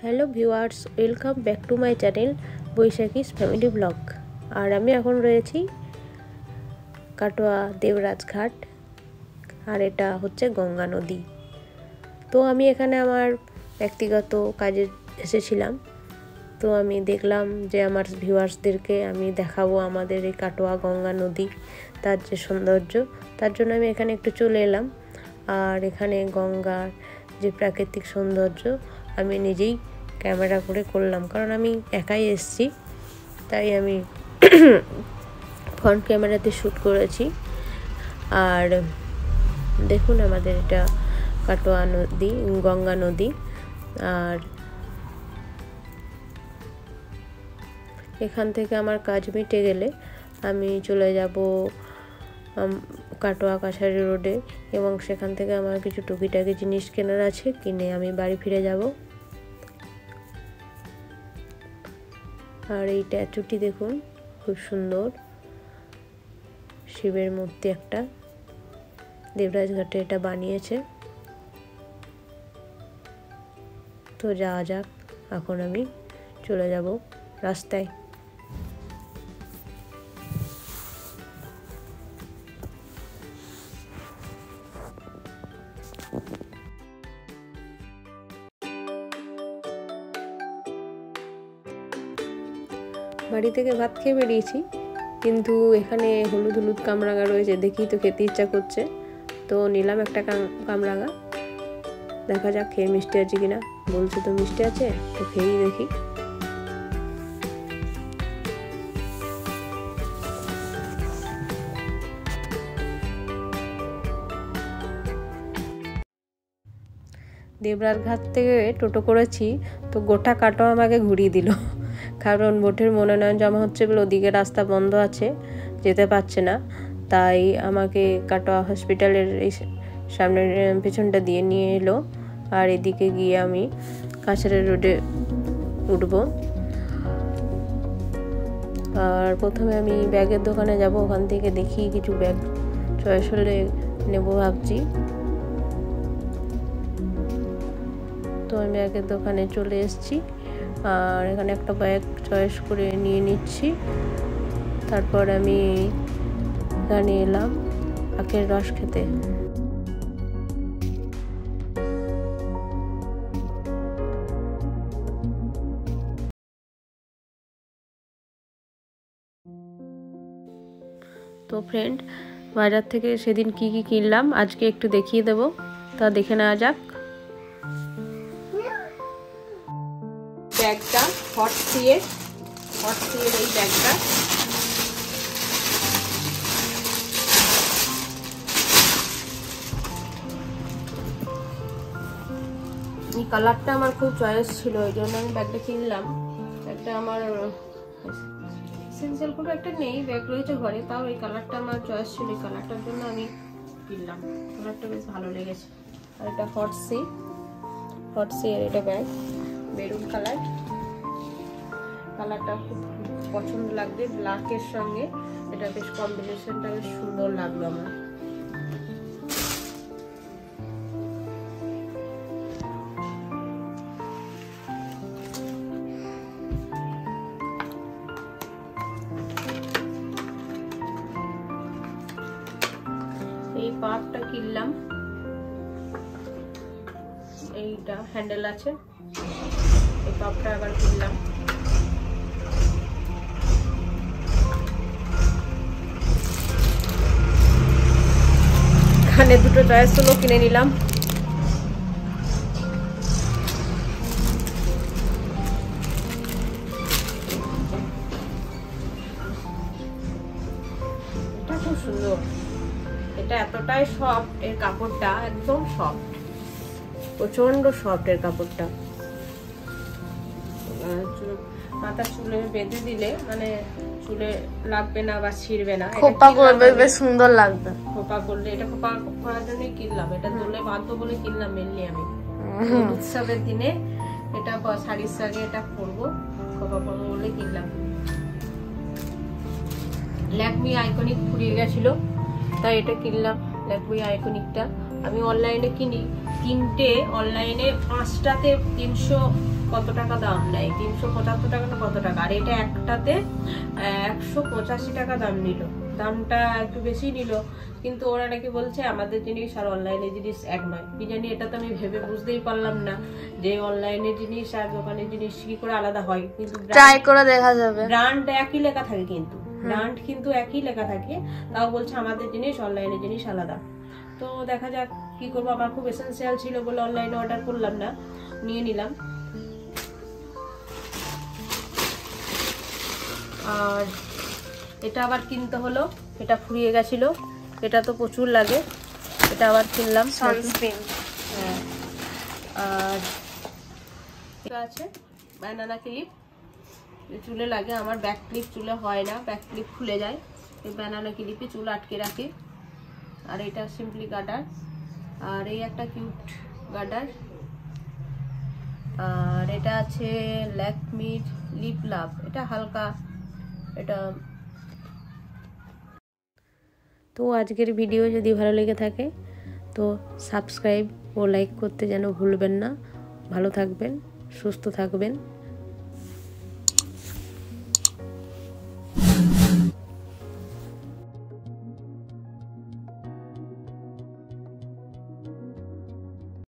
Hello viewers, welcome back to my channel Baishakhi's family blog. আর আমি এখন রয়েছি কাটোয়া দেবরাজ ঘাট, আর এটা হচ্ছে গঙ্গা নদী। তো আমি এখানে আমার ব্যক্তিগত কাজে এসেছিলাম। তো আমি দেখলাম যে আমার ভিউয়ার্সদেরকে আমি দেখাবো আমাদের এই কাটোয়া গঙ্গা নদী, তার যে সৌন্দর্য, তার জন্য আমি এখানে একটু চলে এলাম। আর এখানে গঙ্গার যে প্রাকৃতিক সৌন্দর্য আমি নিজেই ক্যামেরা করে করলাম, কারণ আমি একাই এসেছি, তাই আমি ফ্রন্ট ক্যামেরাতে শ্যুট করেছি। আর দেখুন আমাদের এটা কাটোয়া নদী, গঙ্গা নদী। আর এখান থেকে আমার কাজ মিটে গেলে আমি চলে যাব কাটোয়া কাছারি রোডে, এবং সেখান থেকে আমার কিছু টুকিটাকি জিনিস কেনার আছে, কিনে আমি বাড়ি ফিরে যাব। আর এই ট্যাচুটি দেখুন, খুব সুন্দর শিবের মূর্তি একটা, দেবরাজ ঘাটে এটা বানিয়েছে। তো যাওয়া যাক, এখন আমি চলে যাব রাস্তায়। বাড়ি থেকে ভাত খেয়ে বেরিয়েছি, কিন্তু এখানে হলুদ হলুদ কামরাঙা রয়েছে, দেখি তো খেতে ইচ্ছা করছে, তো নিলাম একটা কামরাঙা। দেখা যাক খেয়ে মিষ্টি আছে কিনা, বলছে তো মিষ্টি আছে, তো খেয়েই দেখি। দেবরাজ ঘাট থেকে টোটো করেছি, তো গোটা কাটোয়া আমাকে ঘুরিয়ে দিল, কারণ বোটের মনোনয়ন জমা হচ্ছে বলে ওদিকে রাস্তা বন্ধ আছে, যেতে পারছে না। তাই আমাকে কাটোয়া হসপিটালের এই সামনের পেছনটা দিয়ে নিয়ে এলো, আর এদিকে গিয়ে আমি কাছারি রোডে উঠবো। আর প্রথমে আমি ব্যাগের দোকানে যাব, ওখান থেকে দেখি কিছু ব্যাগ চয়েস হলে নেবো ভাবছি। তো আমি ব্যাগের দোকানে চলে এসেছি, আর এখানে একটা ব্যাগ চয়েস করে নিয়ে নিচ্ছি। তারপর আমি এখানে এলাম আখের রস খেতে। তো ফ্রেন্ড, বাজার থেকে সেদিন কি কি কিনলাম আজকে একটু দেখিয়ে দেব, তা দেখে নেওয়া যাক। ব্যাগটা হট সিয়ের এই ব্যাগটা, এই কালারটা আমার খুব চয়েস ছিল, ওই জন্য আমি ব্যাগটা কিনলাম। একটা আমার এসেনশিয়াল কোনো একটা নেই, ব্যাগ রয়েছে ঘরে, তাও এই কালারটা আমার চয়েস ছিল, এই কালারটার জন্য আমি কিনলাম। কালারটা বেশ ভালো লেগেছে। আর এটা হট সি এর এটা ব্যাগ, মেরুন কালার, কালারটা খুব পছন্দ লাগবে ব্ল্যাকের সঙ্গে, এটা বেশ কম্বিনেশনটা বেশ সুন্দর লাগলো আমার। এই পাপটা কিনলাম, এইটা হ্যান্ডেল আছে, এই পাপটা আবার কিনলাম। এখানে দুটো চয়েস হলো, কিনে নিলাম। এটা খুব সুন্দর, এটা এতটাই সফট, এর কাপড়টা একদম সফট, প্রচন্ড সফট এর কাপড়টা। মাথা চুলে বেঁধে দিলে মানে চুলে লাগবে না বা ছিঁড়বে না, খোপা করবে, বেশ সুন্দর লাগবে খোপা করলে। এটা খোপা করার জন্যই কিনলাম, এটা দোলে বাধ্য বলে কিনলাম মেনলি আমি। উৎসবের দিনে এটা শাড়ির সঙ্গে এটা পরবো, খোপা পরবো বলে কিনলাম। ল্যাকমি আইকনিক ফুরিয়ে গেছিল, তাই এটা কিনলাম, ল্যাকমি আইকনিকটা। আমি অনলাইনে কিনি, তিনটে অনলাইনে 5টাতে 300 কত টাকা দাম নেয়, 375 টাকা না কত টাকা। আর এটা একটাতে 185 টাকা দাম নিল, দামটা একটু বেশি নিল। কিন্তু ওরা নাকি বলছে আমাদের জিনিস আর অনলাইনে জিনিস এক নয়। কি জানি, এটা তো আমি ভেবে বুঝতেই পারলাম না যে অনলাইনে জিনিস আর দোকানের জিনিস কি করে আলাদা হয়। কিন্তু ট্রাই করে দেখা যাবে। ব্র্যান্ড একই লেখা থাকে, কিন্তু ব্র্যান্ড কিন্তু একই লেখা থাকে, তাও বলছে আমাদের জিনিস অনলাইনে জিনিস আলাদা। তো দেখা যাক কি করবো। আমার খুব এসেন্সিয়াল ছিল বলে অনলাইনে অর্ডার করলাম না, নিয়ে নিলাম। আর এটা আবার কিনতে হলো, এটা ফুরিয়ে গেছিল, এটা তো প্রচুর লাগে, এটা আবার কিনলাম সানস্ক্রিন। হ্যাঁ, আর এটা আছে ব্যানানা ক্লিপ, চুলে লাগে। আমার ব্যাক ক্লিপ চুলে হয় না, ব্যাক ক্লিপ খুলে যায়, এই ব্যানানা ক্লিপে চুল আটকে রাখে। আর এটা সিম্পলি গার্ডার, আর এই একটা কিউট গার্ডার। আর এটা আছে ল্যাকমির লিপ লাভ, এটা হালকা, এটা। তো আজকের ভিডিও যদি ভালো লেগে থাকে তো সাবস্ক্রাইব ও লাইক করতে যেন ভুলবেন না। ভালো থাকবেন, সুস্থ থাকবেন।